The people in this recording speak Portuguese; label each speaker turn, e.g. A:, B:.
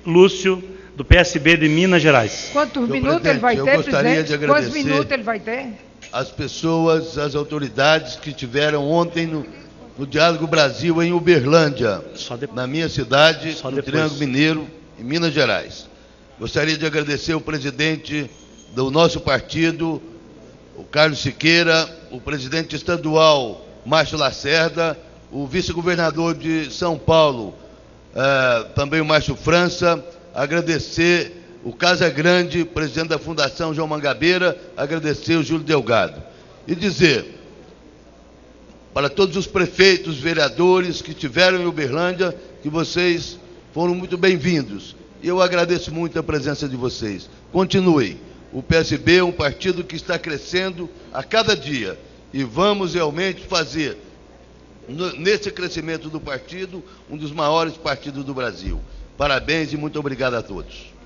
A: Lúcio, do PSB de Minas Gerais.
B: Quantos minutos ele vai ter, presidente? Quantos minutos ele vai ter?
C: As pessoas, as autoridades que estiveram ontem no Diálogo Brasil em Uberlândia, na minha cidade, no Triângulo Mineiro, em Minas Gerais. Gostaria de agradecer o presidente do nosso partido, o Carlos Siqueira, o presidente estadual, Márcio Lacerda, o vice-governador de São Paulo, também o Márcio França, agradecer o Casa Grande, presidente da Fundação João Mangabeira, agradecer o Júlio Delgado. E dizer para todos os prefeitos, vereadores que estiveram em Uberlândia, que vocês foram muito bem-vindos. E eu agradeço muito a presença de vocês. Continuem. O PSB é um partido que está crescendo a cada dia. E vamos realmente fazer, nesse crescimento do partido, um dos maiores partidos do Brasil. Parabéns e muito obrigado a todos.